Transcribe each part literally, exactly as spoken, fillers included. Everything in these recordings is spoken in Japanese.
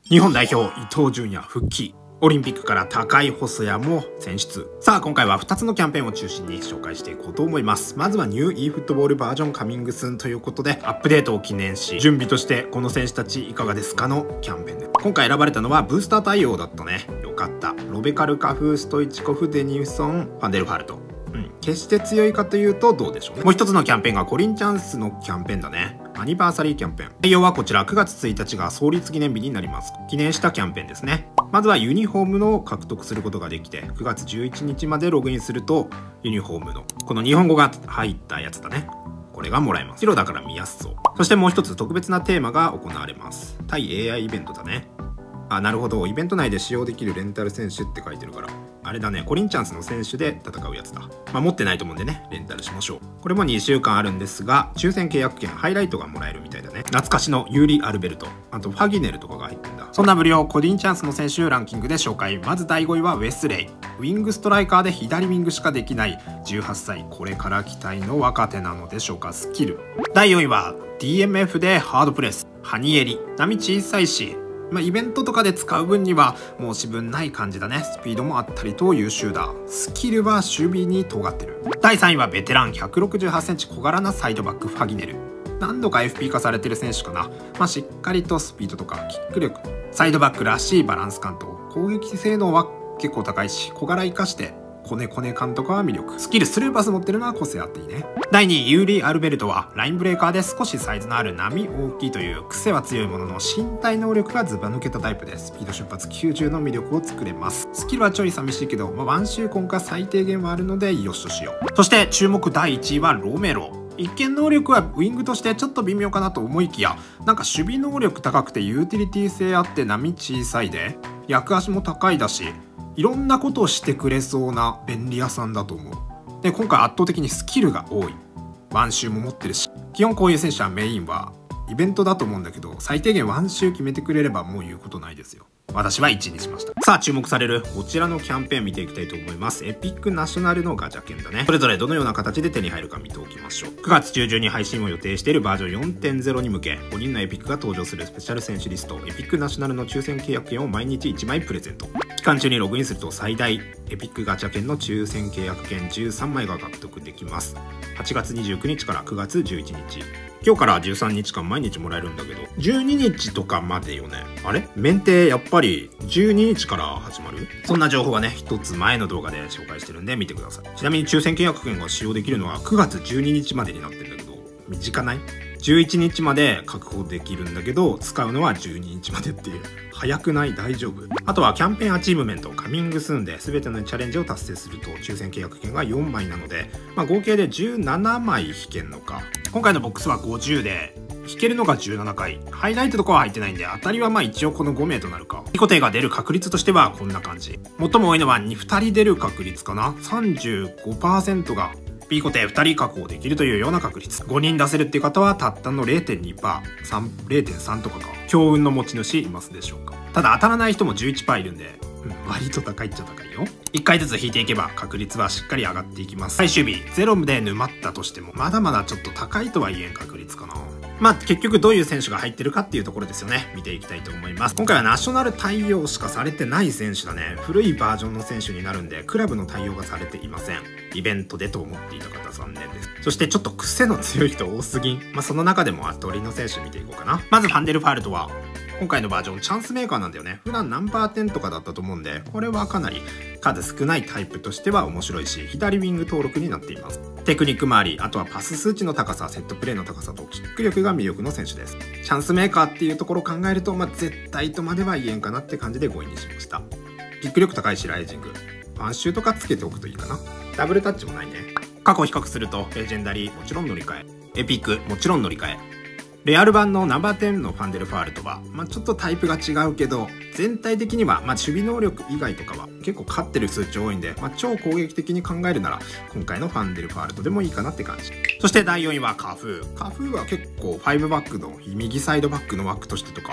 日本代表伊東純也復帰。オリンピックから高い細谷も選出。さあ今回はふたつのキャンペーンを中心に紹介していこうと思います。まずはニュー e フットボールバージョンカミングスンということで、アップデートを記念し準備としてこの選手たちいかがですかのキャンペーンで、今回選ばれたのはブースター対応だったね。よかった。ロベカルカフ、ストイチコフ、デニウソン、ファンデルファルト。うん、決して強いかというとどうでしょうね。もう一つのキャンペーンがコリンチャンスのキャンペーンだね。アニバーサリーキャンペーン。内容はこちらくがつついたちが創立記念日になります。記念したキャンペーンですね。まずはユニフォームの獲得することができて、くがつじゅういちにちまでログインするとユニフォームのこの日本語が入ったやつだね。これがもらえます。白だから見やすそう。そしてもう一つ特別なテーマが行われます。対 エーアイ イベントだね。あ、なるほど。イベント内で使用できるレンタル選手って書いてるから、あれだね、コリンチャンスの選手で戦うやつだ。まあ持ってないと思うんでね、レンタルしましょう。これもにしゅうかんあるんですが、抽選契約券ハイライトがもらえるみたいだね。懐かしのユーリ・アルベルト、あとファギネルとかが入ってんだ。そんな無料コリンチャンスの選手ランキングで紹介。まずだいごいはウェスレイ。ウィングストライカーで左ウィングしかできないじゅうはっさい、これから期待の若手なのでしょうか。スキル。だいよんいは ディーエムエフ でハードプレス。ハニエリ。波小さいし、まあ、イベントとかで使う分には申し分ない感じだね。スピードもあったりと優秀だ。スキルは守備に尖ってる。だいさんいはベテランひゃくろくじゅうはちセンチ小柄なサイドバックファギネル。何度か エフピー 化されてる選手かな。まあ、しっかりとスピードとかキック力、サイドバックらしいバランス感と攻撃性能は結構高いし、小柄生かしてコネコネ感とかは魅力。スキルスルーパス持ってるのは個性あっていいね。だいにいユーリ・アルベルトはラインブレーカーで少しサイズのある波大きいという癖は強いものの身体能力がズバ抜けたタイプで、スピード瞬発きゅうじゅうの魅力を作れます。スキルはちょい寂しいけど、まあ、ワンシューコンか最低限はあるのでよしとしよう。そして注目だいいちいはロメロ。一見能力はウィングとしてちょっと微妙かなと思いきや、なんか守備能力高くてユーティリティ性あって波小さいで役足も高いだし、いろんなことをしてくれそうな便利屋さんだと思う。で今回圧倒的にスキルが多い。ワンシューも持ってるし、基本こういう選手はメインはイベントだと思うんだけど、最低限ワンシュー決めてくれればもう言うことないですよ。私はいちにしました。さあ注目されるこちらのキャンペーン見ていきたいと思います。エピックナショナルのガチャ券だね。それぞれどのような形で手に入るか見ておきましょう。くがつ中旬に配信を予定しているバージョン よんてんゼロ に向け、ごにんのエピックが登場するスペシャル選手リスト、エピックナショナルの抽選契約券を毎日いちまいプレゼント。期間中にログインすると最大エピックガチャ券の抽選契約券じゅうさんまいが獲得できます。はちがつにじゅうくにちからくがつじゅういちにち。今日からじゅうさんにちかん毎日もらえるんだけど、じゅうににちとかまでよね。あれ免停やっぱりじゅうににちから始まる？そんな情報はね、一つ前の動画で紹介してるんで見てください。ちなみに抽選契約券が使用できるのはくがつじゅうににちまでになってるんだけど、短ない？じゅういちにちまで確保できるんだけど、使うのはじゅうににちまでっていう。早くない？大丈夫？あとはキャンペーンアチーブメントカミングスーンで全てのチャレンジを達成すると抽選契約券がよんまいなので、まあ、合計でじゅうななまい引けんのか。今回のボックスはごじゅうで引けるのがじゅうななかい。ハイライトとかは入ってないんで、当たりはまあ一応このごめいとなるか。にこていが出る確率としてはこんな感じ。最も多いのはふたり出る確率かな。 さんじゅうごパーセント がB 固定ふたり確保できるというような確率。ごにん出せるっていう方はたったの れいてんにパーセント、れいてんさん とかか。強運の持ち主いますでしょうか。ただ当たらない人も じゅういちパーセント いるんで、うん、割と高いっちゃ高いよ。いっかいずつ引いていけば確率はしっかり上がっていきます。最終日ゼロで沼ったとしてもまだまだちょっと高いとは言えん確率かな。まあ結局どういう選手が入ってるかっていうところですよね。見ていきたいと思います。今回はナショナル対応しかされてない選手だね。古いバージョンの選手になるんで、クラブの対応がされていません。イベントでと思っていた方残念です。そしてちょっと癖の強い人多すぎん。まあその中でも後取りの選手見ていこうかな。まずファンデルファールトは今回のバージョンチャンスメーカーなんだよね。普段ナンバーテンとかだったと思うんで、これはかなり数少ないタイプとしては面白いし、左ウィング登録になっています。テクニック周り、あとはパス数値の高さ、セットプレーの高さとキック力が魅力の選手です。チャンスメーカーっていうところを考えると、まあ、絶対とまでは言えんかなって感じでごいにしました。キック力高いしライジング、ワンシューとかつけておくといいかな。ダブルタッチもないね。過去比較するとレジェンダリーもちろん乗り換え、エピックもちろん乗り換え、レアル版のナンバーテンのファンデルファールトは、まあ、ちょっとタイプが違うけど、全体的には、まあ、守備能力以外とかは結構勝ってる数値多いんで、まあ、超攻撃的に考えるなら今回のファンデルファールトでもいいかなって感じ。そしてだいよんいはカフー。カフーは結構ファイブバックの右サイドバックの枠としてとか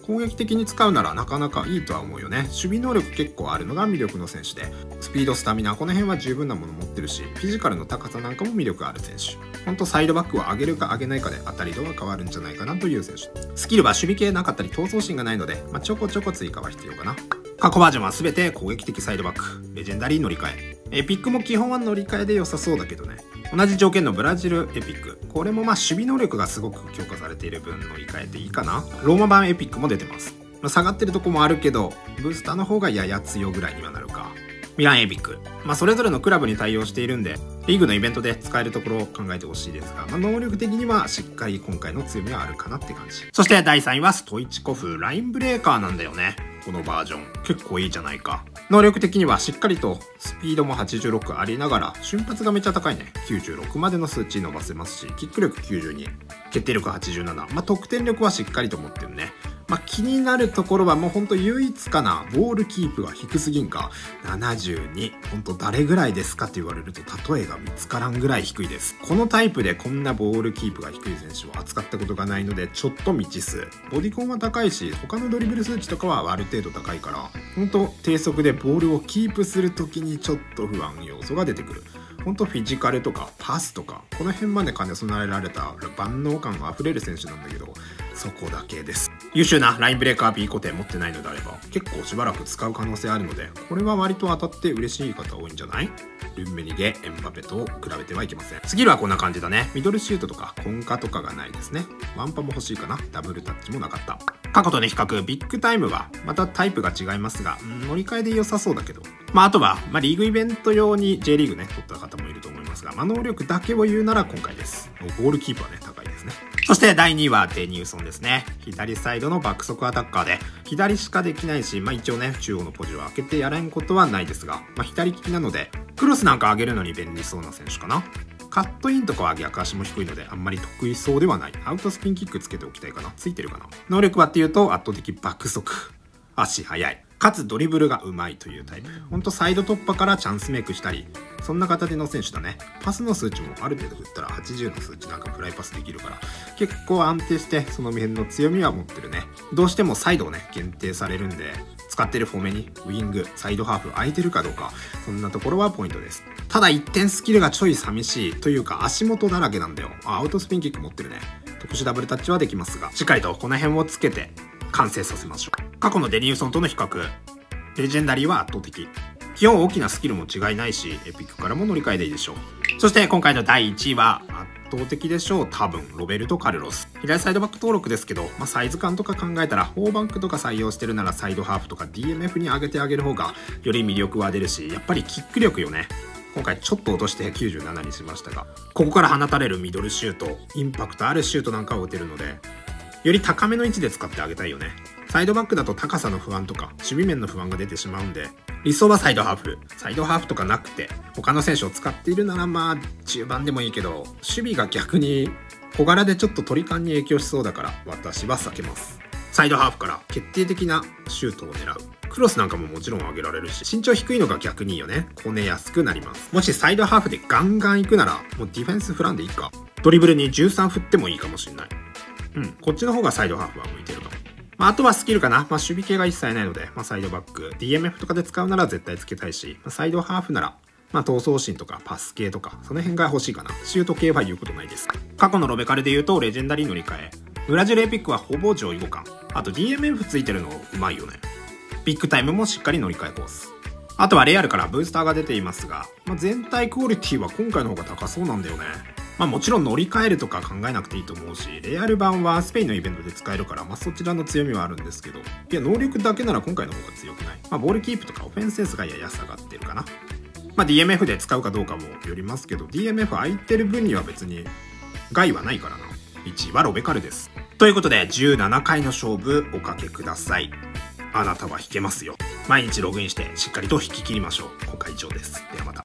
攻撃的に使うならなかなかいいとは思うよね。守備能力結構あるのが魅力の選手で、スピード、スタミナ、この辺は十分なもの持ってるし、フィジカルの高さなんかも魅力ある選手。ほんとサイドバックを上げるか上げないかで当たり度は変わるんじゃないかなという選手。スキルは守備系なかったり闘争心がないので、まあ、ちょこちょこ追加は必要かな。過去バージョンは全て攻撃的サイドバック、レジェンダリー乗り換え。エピックも基本は乗り換えで良さそうだけどね。同じ条件のブラジルエピック、これもまあ守備能力がすごく強化されている分乗り換えていいかな。ローマ版エピックも出てます。まあ、下がってるとこもあるけどブースターの方がやや強ぐらいにはなるか。ミランエピック、まあ、それぞれのクラブに対応しているんでリーグのイベントで使えるところを考えてほしいですが、まあ、能力的にはしっかり今回の強みはあるかなって感じ。そしてだいさんいはストイチコフ、ラインブレーカーなんだよね。このバージョン結構いいじゃないか。能力的にはしっかりとスピードもはちじゅうろくありながら瞬発がめっちゃ高いね。きゅうじゅうろくまでの数値伸ばせますし、キック力きゅうじゅうに、決定力はちじゅうなな、まあ、得点力はしっかりと持ってるね。まあ、気になるところはもうほんと唯一かな。ボールキープが低すぎんか。ななじゅうに。ほんと誰ぐらいですかって言われると例えが見つからんぐらい低いです。このタイプでこんなボールキープが低い選手を扱ったことがないのでちょっと未知数。ボディコンは高いし他のドリブル数値とかはある程度高いから、ほんと低速でボールをキープする時にちょっと不安要素が出てくる。ほんとフィジカルとかパスとかこの辺まで兼ね備えられた万能感が溢れる選手なんだけど、そこだけです。優秀なラインブレーカー B 固定持ってないのであれば結構しばらく使う可能性あるので、これは割と当たって嬉しい方多いんじゃない？ルンメニゲ、エムバペと比べてはいけません。スキルはこんな感じだね。ミドルシュートとかコンカとかがないですね。ワンパも欲しいかな。ダブルタッチもなかった。過去との比較、ビッグタイムはまたタイプが違いますが、ん乗り換えで良さそうだけど、まああとは、まあ、リーグイベント用に J リーグね取った方もいると思いますが、まあ能力だけを言うなら今回です。ボールキープはね高いですね。そしてだいにいはデニューソンですね。左サイドの爆速アタッカーで左しかできないし、まあ一応ね中央のポジを開けてやれんことはないですが、まあ左利きなのでクロスなんか上げるのに便利そうな選手かな。カットインとかは逆足も低いのであんまり得意そうではない。アウトスピンキックつけておきたいかな。ついてるかな。能力はっていうと圧倒的爆速、足速い、かつドリブルが上手いというタイプ。ほんとサイド突破からチャンスメイクしたり、そんな形の選手だね。パスの数値もある程度振ったらはちじゅうの数値なんかフライパスできるから結構安定してその辺の強みは持ってるね。どうしてもサイドをね限定されるんで、使ってるフォーメにウィング、サイドハーフ空いてるかどうか、そんなところはポイントです。ただ一点スキルがちょい寂しいというか足元だらけなんだよ。あ、アウトスピンキック持ってるね。特殊ダブルタッチはできますが、しっかりとこの辺をつけて完成させましょう。過去のデニューソンとの比較、レジェンダリーは圧倒的。基本大きなスキルも違いないし、エピックからも乗り換えでいいでしょう。そして今回のだいいちいは圧倒的でしょう。多分ロベルト・カルロス。左サイドバック登録ですけど、まあ、サイズ感とか考えたらフォーバンクとか採用してるならサイドハーフとか ディーエムエフ に上げてあげる方がより魅力は出るし、やっぱりキック力よね。今回ちょっと落としてきゅうじゅうななにしましたが、ここから放たれるミドルシュート、インパクトあるシュートなんかを打てるので、より高めの位置で使ってあげたいよね。サイドバックだと高さの不安とか守備面の不安が出てしまうんで、理想はサイドハーフ。サイドハーフとかなくて他の選手を使っているならまあ中盤でもいいけど、守備が逆に小柄でちょっと鳥感に影響しそうだから私は避けます。サイドハーフから決定的なシュートを狙う。クロスなんかももちろん上げられるし、身長低いのが逆にいいよね。こねやすくなります。もしサイドハーフでガンガン行くならもうディフェンスフランでいいか。ドリブルにじゅうさん振ってもいいかもしれない。うん、こっちの方がサイドハーフは向いてるかも。まあ、あとはスキルかな。まあ、守備系が一切ないので、まあ、サイドバック、ディーエムエフ とかで使うなら絶対つけたいし、まあ、サイドハーフなら、まあ、闘争心とかパス系とか、その辺が欲しいかな。シュート系は言うことないです。過去のロベカルで言うと、レジェンダリー乗り換え。ブラジルエピックはほぼ上位互換。あと ディーエムエフ ついてるのうまいよね。ビッグタイムもしっかり乗り換えコース。あとはレアルからブースターが出ていますが、まあ、全体クオリティは今回の方が高そうなんだよね。まあもちろん乗り換えるとか考えなくていいと思うし、レアル版はスペインのイベントで使えるから、まあそちらの強みはあるんですけど、いや能力だけなら今回の方が強くない？まあボールキープとかオフェンスセンスがやや下がってるかな。まあ ディーエムエフ で使うかどうかもよりますけど、ディーエムエフ 空いてる分には別に害はないからな。いちいはロベカルです。ということでじゅうななかいの勝負おかけください。あなたは引けますよ。毎日ログインしてしっかりと引き切りましょう。今回以上です。ではまた。